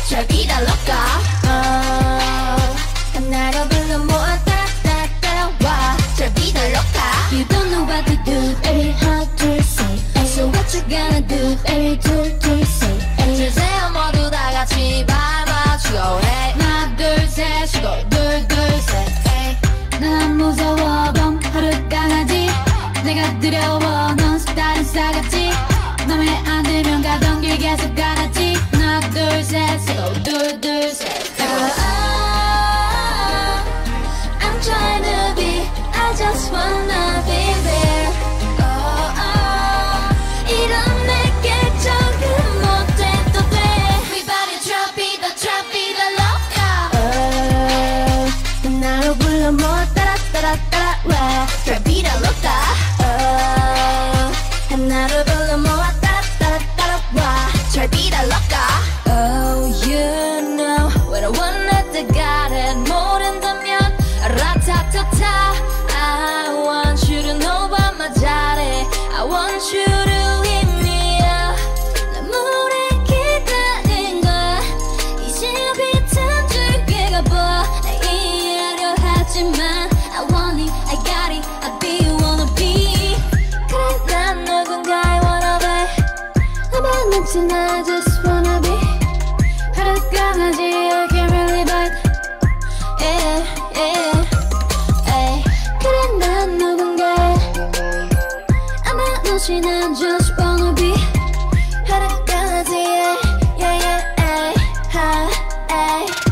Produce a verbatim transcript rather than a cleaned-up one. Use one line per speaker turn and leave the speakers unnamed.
절 vida loca. oh, 나로 불러 모아 따따 따라와 절 vida loca. You don't know what to do baby 하나 둘 셋 So what you gonna do baby 둘 둘 셋 주세요 모두 다 같이 발 맞추고 해 하나 둘 셋 쉬고 둘 둘 셋 난 안 무서워 범 하루 강아지 내가 두려워 넌 다른 싸가지 맘에 안 들면 가던 길 계속 가놨지 하나 둘 셋 쉬고 둘 둘 셋 I'm trying to be I just wanna be there oh, oh. 이런 내게 적응 못해도 돼 Everybody drop it the drop it the loca oh, 나로 불러 뭐 따라 따라 따라와 Drop it the loca oh, 나로 불러 뭐 따라 따라 따라와 Drop it the loca Oh you know what I want at the garden 모른다면 라타타타 I want you to know about my body I want you to leave me up 난 물에 기다린 거야 이제 비탄 줄게 가봐 나 이해하려 하지만 I want it, I got it, I be you wanna be 그래 난 누군가의 wanna be 나만 남친 I just wanna be 하루 강아지 I can't really bite yeah, yeah. 그래 난 누군가의 아마 너시 난 just wanna be 하루 강아지 yeah, yeah, yeah.